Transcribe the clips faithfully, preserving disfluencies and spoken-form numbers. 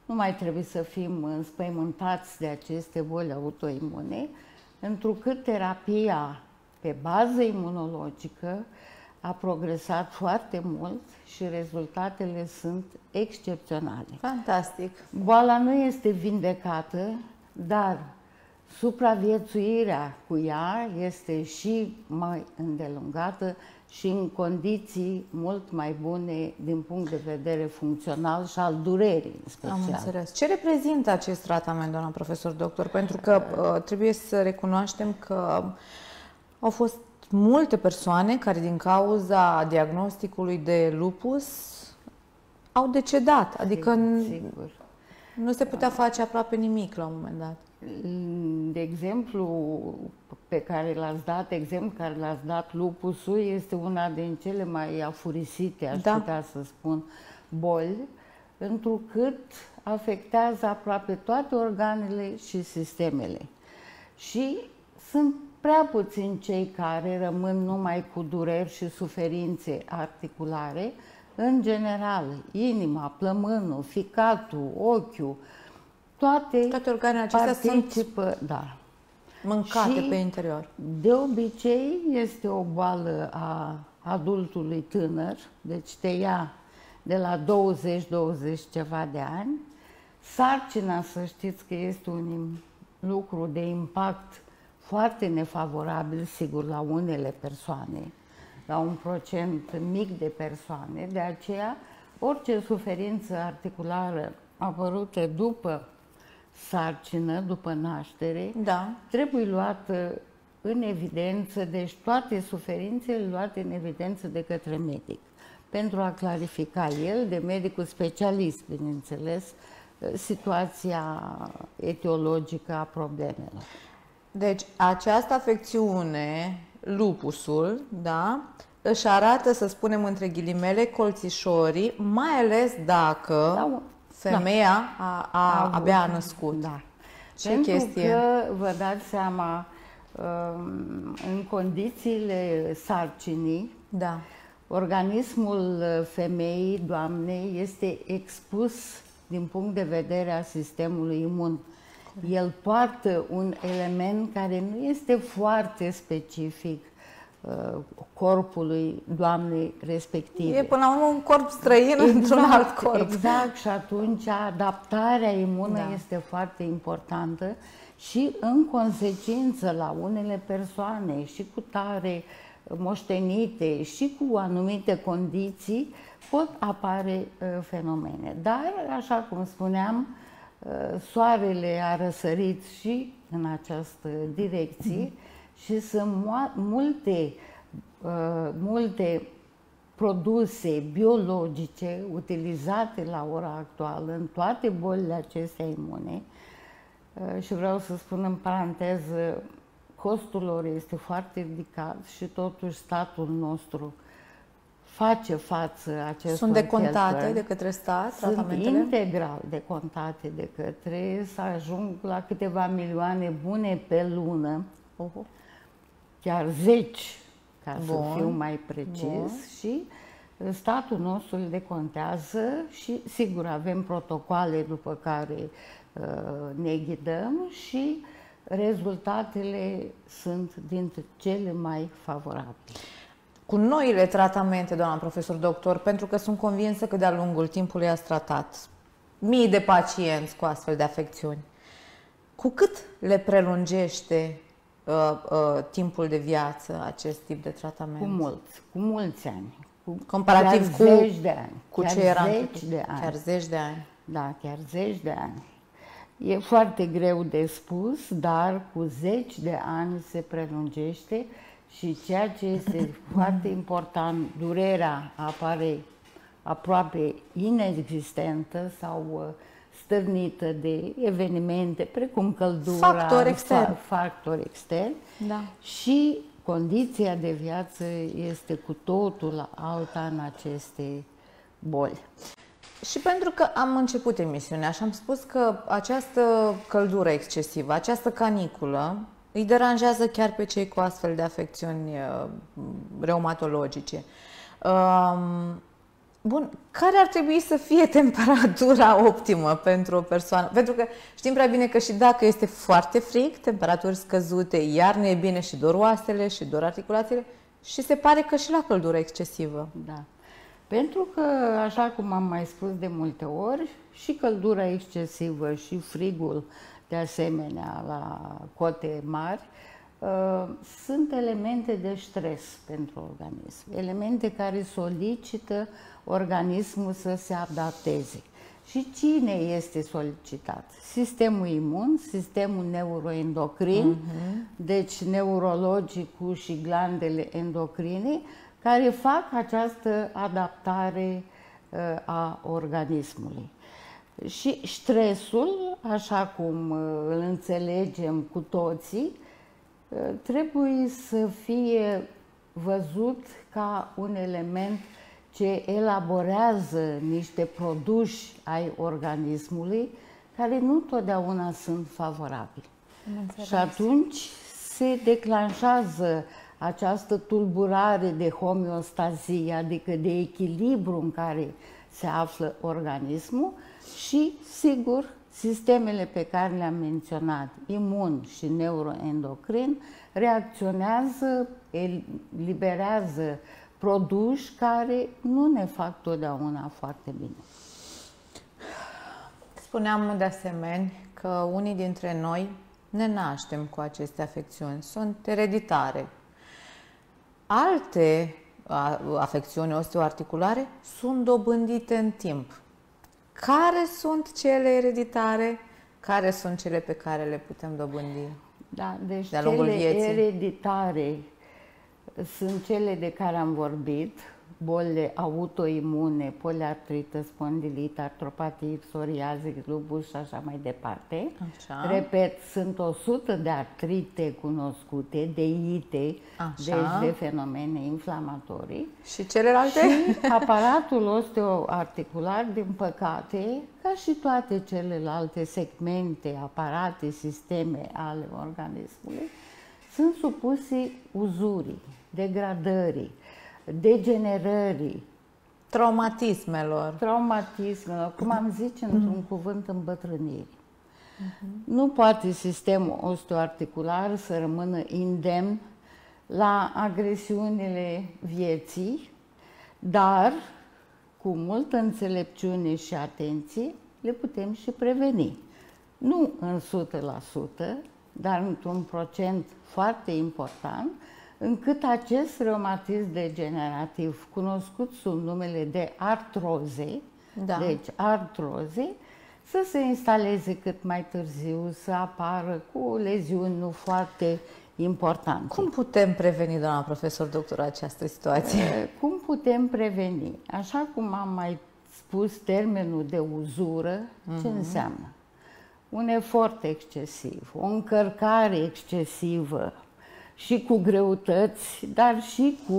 nu mai trebuie să fim înspăimântați de aceste boli autoimune, întrucât terapia pe bază imunologică a progresat foarte mult și rezultatele sunt excepționale. Fantastic! Boala nu este vindecată, dar supraviețuirea cu ea este și mai îndelungată și în condiții mult mai bune din punct de vedere funcțional și al durerii în special. Am înțeles. Ce reprezintă acest tratament, doamna profesor doctor? Pentru că uh, trebuie să recunoaștem că au fost multe persoane care din cauza diagnosticului de lupus au decedat. Adică sigur, sigur. nu se putea face aproape nimic la un moment dat. De exemplu pe care l-ați dat, exemplu care l-ați dat, lupusul, este una din cele mai afurisite, aș da. putea să spun, boli, întrucât afectează aproape toate organele și sistemele. Și sunt prea puțini cei care rămân numai cu dureri și suferințe articulare. În general, inima, plămânul, ficatul, ochiul, toate, toate organele acestea participă, sunt da. mâncate și pe interior. De obicei este o boală a adultului tânăr, deci te ia de la douăzeci douăzeci ceva de ani. Sarcina, să știți că este un lucru de impact foarte nefavorabil, sigur, la unele persoane, la un procent mic de persoane. De aceea, orice suferință articulară apărută după sarcină, după naștere, da. trebuie luată în evidență, deci toate suferințele luate în evidență de către medic, pentru a clarifica el, de medicul specialist, bineînțeles, situația etiologică a problemelor. Deci, această afecțiune, lupusul, da, își arată, să spunem între ghilimele, colțișorii, mai ales dacă da, femeia da. a, a, a abia a născut. Da. Ce Pentru chestie? că, vă dați seama, în condițiile sarcinii, da. organismul femeii, doamnei, este expus din punct de vedere al sistemului imun. El poartă un element care nu este foarte specific uh, corpului doamnei respective. E până la urmă un corp străin exact, într-un alt corp. Exact, și atunci adaptarea imună da. este foarte importantă și în consecință la unele persoane și cu tare moștenite și cu anumite condiții pot apare uh, fenomene. Dar, așa cum spuneam, soarele a răsărit și în această direcție mm-hmm. și sunt multe, multe produse biologice utilizate la ora actuală în toate bolile acestea imune și vreau să spun în paranteză, costul lor este foarte ridicat și totuși statul nostru face față acestor Sunt decontate cheltuieli. de către stat Sunt tratamentele? integral decontate de către, să ajung la câteva milioane bune pe lună, uh-huh. chiar zeci, ca Bun. să fiu mai precis, Bun. și statul nostru le decontează și sigur avem protocoale după care uh, ne ghidăm și rezultatele sunt dintre cele mai favorabile. Cu noile tratamente, doamna profesor doctor, pentru că sunt convinsă că de-a lungul timpului ați tratat mii de pacienți cu astfel de afecțiuni, cu cât le prelungește uh, uh, timpul de viață acest tip de tratament? Cu mulți, cu mulți ani. Cu comparativ cu zeci de ani. Cu chiar ce era zeci de ani. Chiar zeci de ani. Da, chiar zeci de ani. E foarte greu de spus, dar cu zeci de ani se prelungește și ceea ce este foarte important, durerea apare aproape inexistentă sau stârnită de evenimente precum căldura, factor extern, factor extern da. și condiția de viață este cu totul alta în aceste boli. Și pentru că am început emisiunea și am spus că această căldură excesivă, această caniculă, îi deranjează chiar pe cei cu astfel de afecțiuni uh, reumatologice. Um, Bun, care ar trebui să fie temperatura optimă pentru o persoană? Pentru că știm prea bine că și dacă este foarte frig, temperaturi scăzute, iarna e bine și dor oasele și dor articulațiile și se pare că și la căldură excesivă. Da. Pentru că, așa cum am mai spus de multe ori, și căldura excesivă și frigul, de asemenea, la cote mari, uh, sunt elemente de stres pentru organism, elemente care solicită organismul să se adapteze. Și cine este solicitat? Sistemul imun, sistemul neuroendocrin, uh-huh. deci neurologicul și glandele endocrine, care fac această adaptare uh, a organismului. Și stresul, așa cum uh, îl înțelegem cu toții, uh, trebuie să fie văzut ca un element ce elaborează niște produși ai organismului care nu totdeauna sunt favorabili. Și atunci se declanșează această tulburare de homeostazie, adică de echilibru în care se află organismul și, sigur, sistemele pe care le-am menționat, imun și neuroendocrin, reacționează, eliberează produși care nu ne fac totdeauna foarte bine. Spuneam de asemenea că unii dintre noi ne naștem cu aceste afecțiuni, sunt ereditare. Alte afecțiuni osteoarticulare sunt dobândite în timp. Care sunt cele ereditare? Care sunt cele pe care le putem dobândi da, deci de-a lungul cele vieții? ereditare sunt cele de care am vorbit, bolile autoimune, poliartrită, spondilită, artropatie, psoriază, lupus și așa mai departe. Așa. Repet, sunt o sută de artrite cunoscute, de ite, deci de fenomene inflamatorii. Și celelalte? Și aparatul osteoarticular, din păcate, ca și toate celelalte segmente, aparate, sisteme ale organismului, sunt supuse uzurii, degradării, degenerării, traumatismelor, traumatismelor, cum am zice într-un mm. cuvânt, îmbătrânirii. Mm-hmm. Nu poate sistemul osteoarticular să rămână indemn la agresiunile vieții, dar cu multă înțelepciune și atenție le putem și preveni. Nu în o sută la sută, dar într-un procent foarte important, încât acest reumatism degenerativ, cunoscut sub numele de artroze, da. deci artroze, să se instaleze cât mai târziu, să apară cu leziuni nu foarte importante. Cum putem preveni, doamna profesor doctor, această situație? Cum putem preveni? Așa cum am mai spus, termenul de uzură, uh-huh. ce înseamnă? Un efort excesiv, o încărcare excesivă, și cu greutăți, dar și cu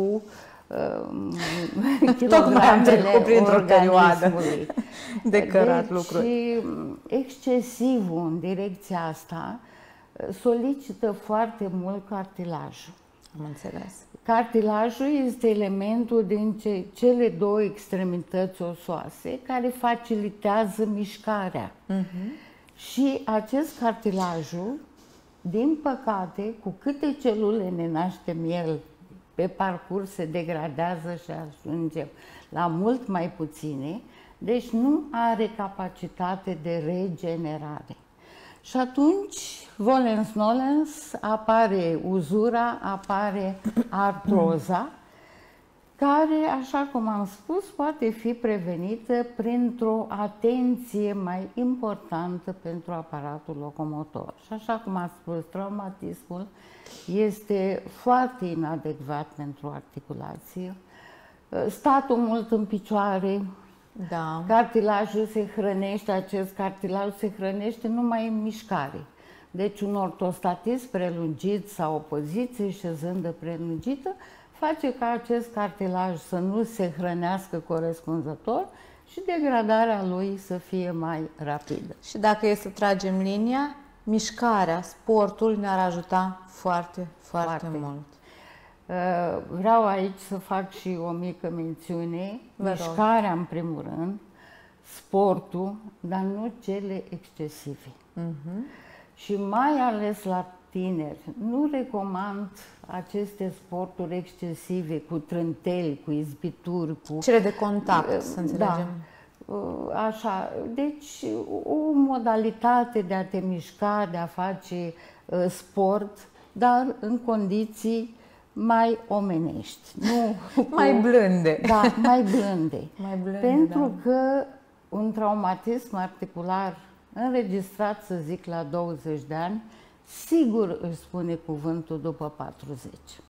uh, kilogramele organismului. De cărat deci, lucruri. Și excesivul în direcția asta solicită foarte mult cartilajul. Am înțeles. Cartilajul este elementul din ce, cele două extremități osoase care facilitează mișcarea. Uh-huh. Și acest cartilajul, din păcate, cu câte celule ne naștem el, pe parcurs se degradează și ajungem la mult mai puține, deci nu are capacitate de regenerare. Și atunci, volens nolens, apare uzura, apare artroza, care, așa cum am spus, poate fi prevenită printr-o atenție mai importantă pentru aparatul locomotor. Și așa cum am spus, traumatismul este foarte inadecvat pentru articulație. Statul mult în picioare, da. Cartilajul se hrănește, acest cartilaj se hrănește numai în mișcare. Deci un ortostatism prelungit sau o poziție șezândă prelungită face ca acest cartilaj să nu se hrănească corespunzător și degradarea lui să fie mai rapidă. Și dacă e să tragem linia, mișcarea, sportul ne-ar ajuta foarte, foarte, foarte mult. Vreau aici să fac și o mică mențiune, mișcarea în primul rând, sportul, dar nu cele excesive. Uh-huh. Și mai ales la tineri, nu recomand aceste sporturi excesive cu trânteli, cu izbituri, cu... Cele de contact, să înțelegem. Da, așa, deci o modalitate de a te mișca, de a face uh, sport, dar în condiții mai omenești. Nu mai cu, blânde. Da, mai blânde. mai blânde, Pentru da. că un traumatism articular înregistrat, să zic, la douăzeci de ani, sigur își spune cuvântul după patruzeci.